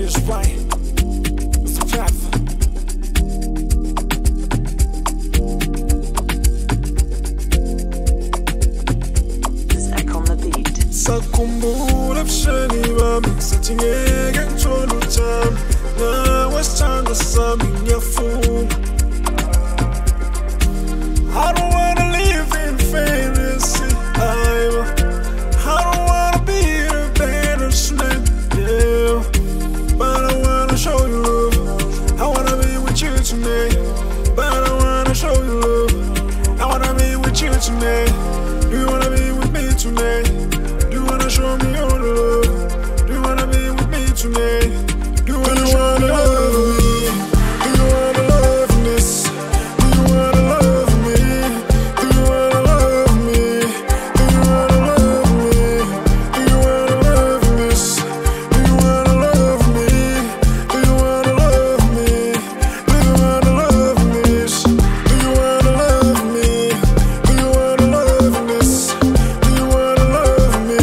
is right. It's a path. Sakhumbula ebusheni bami sithi ngeke ngithole uthando nawe sithando sami ngiyafunga. I don't wanna live in fantasy, I don't wanna be the better snake, yeah. But I wanna show you love, I wanna be with you tonight. But I wanna show you love, I wanna be with you tonight. Do you wanna be with me tonight? Show me all the love. Do you wanna be with me tonight? Do you wanna show me all the love? Do you wanna love this? Do you wanna love me? Do you wanna love me? Do you wanna love me? Do you wanna love this? Do you wanna love me? Do you wanna love me? Do you wanna love this? Do you wanna love me? Do you wanna love this? Do you wanna love me?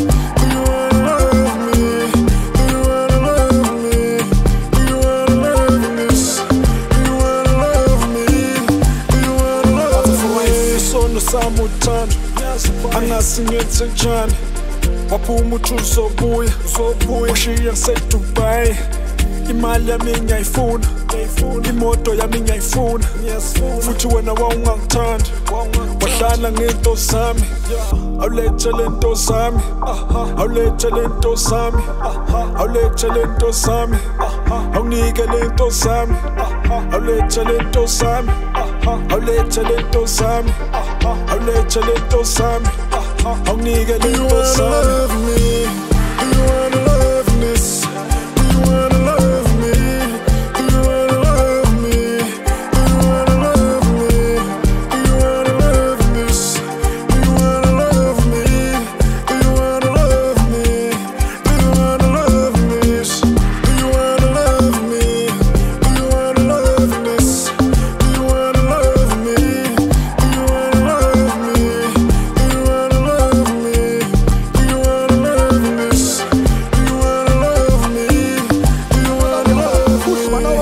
Samuthanda angasingethe njani waphuma uthi uzobuya ushiya ngiseDubai. Imali yami ngiyayifuna, imoto yami ngiyayifuna, futhi wena wawungangithandi wahlala ngento zami. Awulethe lento zami, awulethe lento zami, awulethe lento zami, awunike lento zami, awulethe lento zami, awulethe lento zami, awulethe lento zami, awunike lento zami. Do you wanna love this? Do you wanna love me? Do you wanna love me? Do you wanna love me? Do you wanna love this? Do you wanna love me? Do you wanna love me? Do you wanna love this? Do you wanna love me? Do you wanna love this? Do you wanna love me? Do you wanna love me? Do you wanna love me? Do you wanna love this? Do you wanna love me? Do you wanna love me?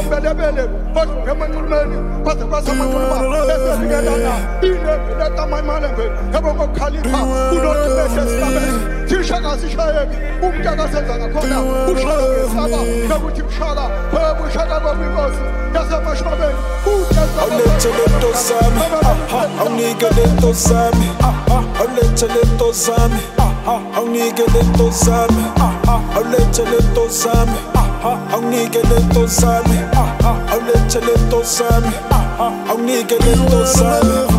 Awulethe lento zami, awunike lento zami, awulethe lento zami, awunike lento zami, awulethe lento zami, awunike lento zami, awulethe lento zami, awunike lento zami.